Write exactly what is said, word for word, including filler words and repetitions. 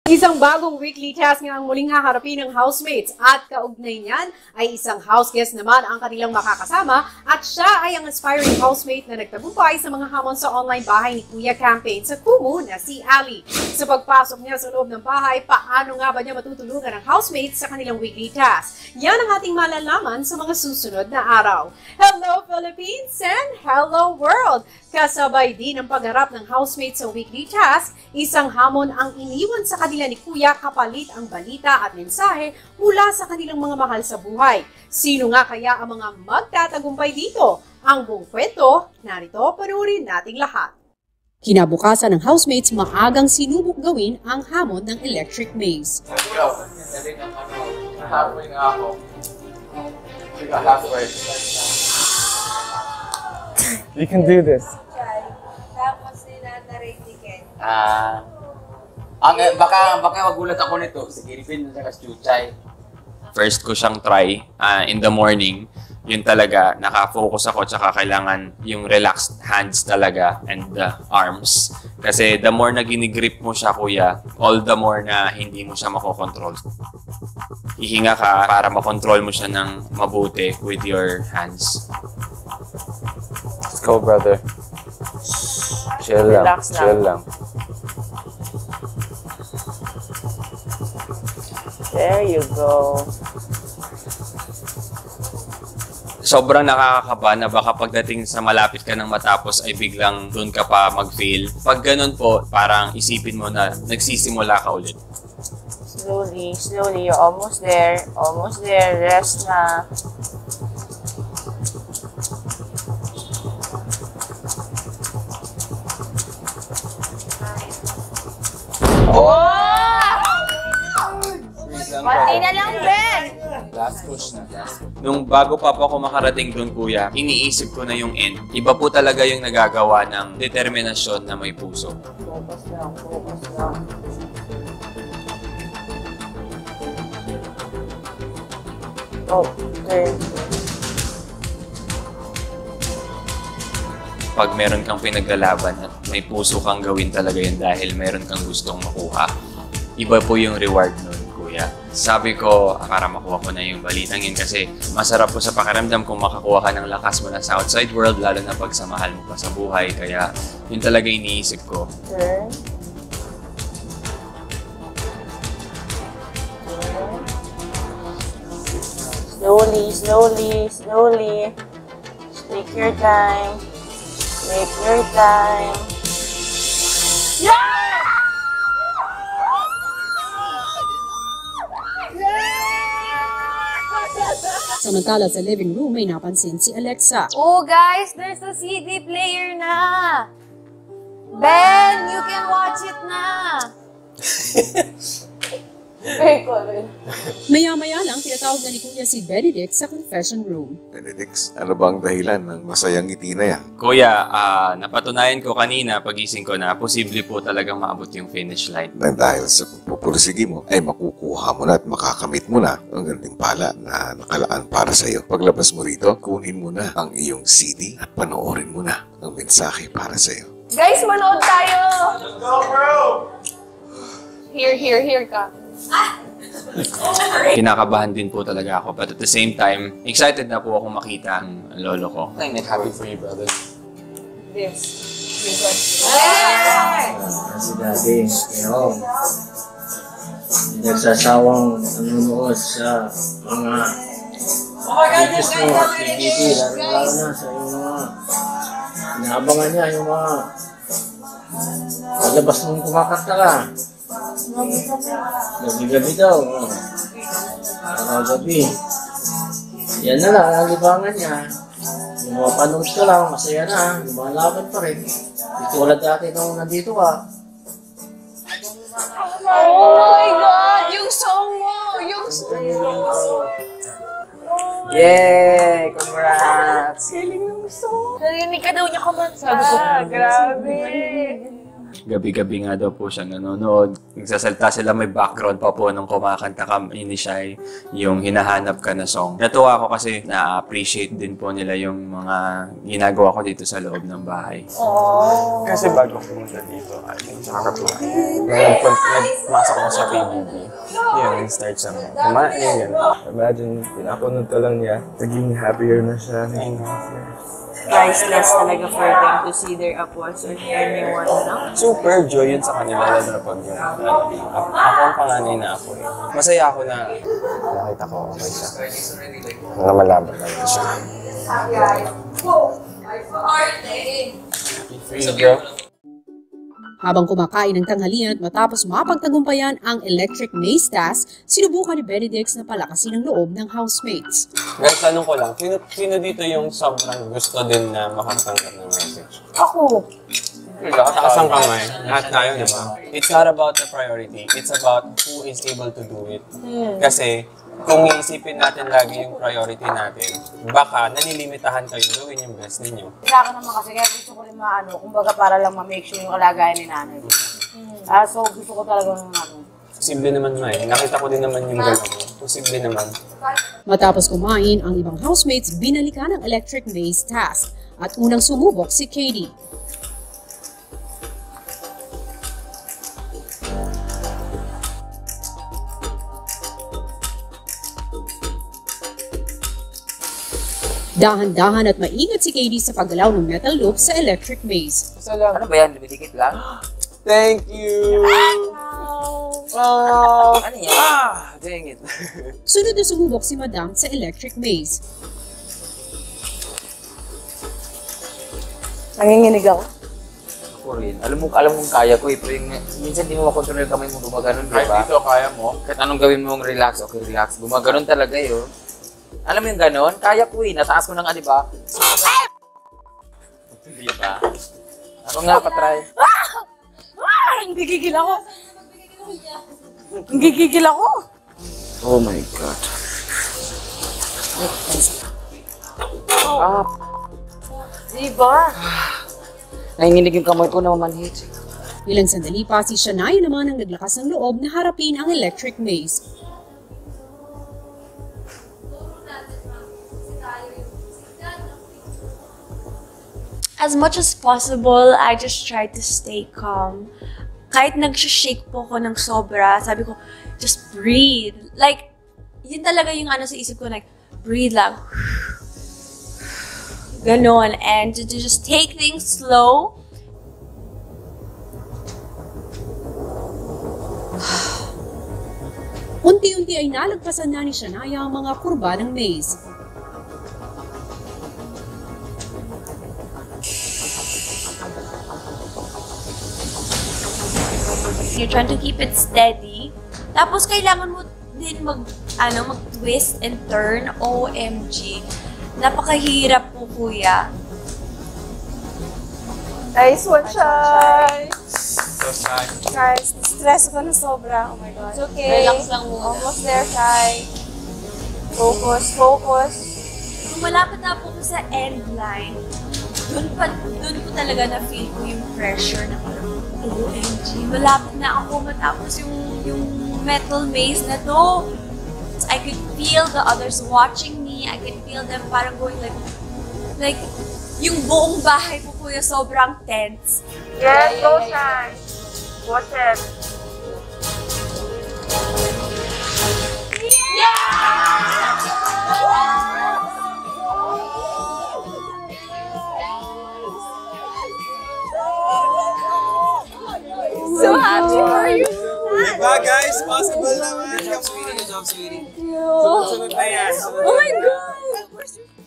Isang bagong weekly task nga ang muling haharapin ng housemates at kaugnay niyan ay isang house guest naman ang kanilang makakasama at siya ay ang aspiring housemate na nagtagumpay sa mga hamon sa online bahay ni Kuya campaign sa Kumu na si Ali. Sa pagpasok niya sa loob ng bahay, paano nga ba niya matutulungan ang housemates sa kanilang weekly task? Yan ang ating malalaman sa mga susunod na araw. Hello Philippines and hello world! Kasabay din ang pagharap ng housemates sa weekly task, isang hamon ang iniwan sa kanila ni Kuya kapalit ang balita at mensahe mula sa kanilang mga mahal sa buhay. Sino nga kaya ang mga magtatagumpay dito? Ang buong kwento, narito, panuorin nating lahat. Kinabukasan ng housemates, maagang sinubok gawin ang hamon ng electric maze. Halfway na ako. Halfway. You can do this. Tapos nila na-ratikin. Ah, ang baka baka magulat ako nito. Si Kiripin na sa Chuchay. First ko siyang try uh, in the morning. Yun talaga, naka-focus ako tsaka kailangan yung relaxed hands talaga and the arms. Kasi the more na ginigrip mo siya, kuya, all the more na hindi mo siya makokontrol. Hihinga ka para makontrol mo siya ng mabuti with your hands. Let's go, brother. Chill lang, Relax chill lang. There you go. Sobrang nakakakaba na baka pagdating sa malapit ka ng matapos ay biglang doon ka pa mag-fail. Pag ganun po, parang isipin mo na nagsisimula ka ulit. Slowly, slowly. You're almost there. Almost there. Rest na. Oh! Pati na lang, Ben! Last push na. Last push. Nung bago pa po ako makarating doon, kuya, iniisip ko na yung end. Iba po talaga yung nagagawa ng determinasyon na may puso. Focus lang, focus lang. Oh, okay. Pag meron kang pinaglalaban at may puso kang gawin talaga yun dahil meron kang gustong makuha, iba po yung reward nun, kuya. Sabi ko, para makuha ko na yung balitang yun kasi masarap po sa pakiramdam kung makakuha ka ng lakas mo na sa outside world, lalo na pag sa mahal mo pa sa buhay. Kaya yun talaga iniisip ko. Turn. Slowly, slowly, slowly. Take your time. Take your time. Yeah! Samantala sa living room, may napansin si Alexa. Oh guys, there's a C D player na. Ben, you can watch it na. Maya-maya lang, tinatawag na ni Kuya si Benedix sa confession room. Benedix, ano bang dahilan ng masayang ngiti na yan? Kuya, uh, napatunayan ko kanina pagising ko na posible po talagang maabot yung finish line. Nang dahil sa pagpupursigi mo, ay makukuha mo na at makakamit mo na ang gantimpala na nakalaan para sa iyo. Paglabas mo rito, kunin mo na ang iyong C D at panoorin mo na ang mensahe para sa iyo. Guys, manood tayo! Let's go, bro! Here, here, here ka. Kinakabahan din po talaga ako, but at the same time, excited na po ako makita ang lolo ko. I'm happy for you, brother. This. Si Daddy, pero hindi nagsasawang nanonood sa mga videos mo at P B B, lalo na sa yung mga inaabangan niya, yung mga palabas mong kumakanta ka. Gabi-gabi daw, oh. Araw-gabi. Yan na lang, ang libangan niya. Yung mga panood ka lang, masaya na, lumalaban pa rin. Di tulad dati nung nandito ka. Oh my God! Yung song mo! Yung song mo! Yay! Congrats! Galing ng song! Narinig ka daw niya kumanta. Sabi ko, grabe! gabi-gabi nga daw po siya nanonood. Nagsasalita sila, may background pa po nung kumakanta kami ni Chie, yung hinahanap ka na song. Natuwa ako kasi na-appreciate din po nila yung mga ginagawa ko dito sa loob ng bahay. Oh. Kasi bago pumunta dito, I think, nakakapagod. Nagmasok ko sa P B B. Yun, start siya kumain, gano'n. Imagine, pinapunod ka lang niya, naging happier na siya, naging happier. Priceless talaga for them to see their upwards or anyone, no? Super joy yun sa kanila, lalo na pag yung, ano, ako, ako ang panganay na ako eh. Masaya ako na nakita ko okay siya. Na malaman na yun siya. Happy free, bro. Habang kumakain ng tanghalian at matapos mapagtagumpayan ang electric maze task, sinubukan ni Benedix na palakasin ang loob ng housemates. Guys, tanong ko lang, sino, sino dito yung sobrang gusto din na makatanggap ng message? Ako. Taas ang kamay. Lahat tayo, di ba? It's not about the priority. It's about who is able to do it. Hmm. Kasi, kung iisipin natin lagi yung priority natin, baka nanilimitahan kayo gawin yung best ninyo. Sa akin naman kasi, kaya gusto ko rin maano, kumbaga para lang ma-make sure yung kalagayan ni nanay. Hmm. Ah, so gusto ko talaga ng ano. Posible naman ma eh. Nakita ko din naman yung gano'n mo. Posible naman. Matapos kumain, ang ibang housemates binalikan ang electric maze task at unang sumubok si Katie. Dahan-dahan at maingat si Katie sa paggalaw ng metal loop sa electric maze. Ano ba yan? Dumidikit lang? Thank you! Oh! Ano yan? Ah! Dang it! Sunod na sumubok si Madam sa electric maze. Nanginginig ako. Ako rin. Alam mo, alam mo kaya ko eh. Pero yung, minsan di mo makontrol yung kamay mo gumaganon, di Kahit ba? dito, kaya mo. Kahit anong gawin mong relax, okay, relax. Gumaganon talaga yun. Alam mo yung ganon? Kaya ko eh. Nataas ko na nga, di ba? Di ba? Ako nga, patry. Ah! Nagigigil ako. Nagigigil ako. Oh my God. Ah, Diba? nanginginig yung kamay ko na mamanhit. Ilang sandali pa, si Shania naman ang naglakas ng loob na harapin ang electric maze. As much as possible, I just try to stay calm. Kahit nag-shake po ko ng sobra, sabi ko, just breathe. Like, yun talaga yung ano sa isip ko, like, breathe lang. Ganon. And to, to just take things slow. Unti-unti ay nalagpasan na ni Shania ang mga kurba ng maze. You're trying to keep it steady. Tapos kailangan mo din mag, ano, mag-twist and turn. O M G. Napakahirap po, Kuya. Nice one, Chai. So sad. Guys, stress ko na sobra. Oh my God. It's okay. Relax lang muna. Almost there, Chai. Focus, focus. Kung malapit na po ko sa end line, dun, pa, dun po talaga na-feel ko yung pressure na parang, O M G, malapit na ako matapos yung, yung metal maze na to. I could feel the others watching me. I could feel them parang going like, like, yung buong bahay po, Kuya, sobrang tense. Yes, go, Chai. Watch it. So happy for you. Diba guys? Possible naman! Good job, sweetie. Good job, sweetie. Sunod-sunod na yan. Oh my God!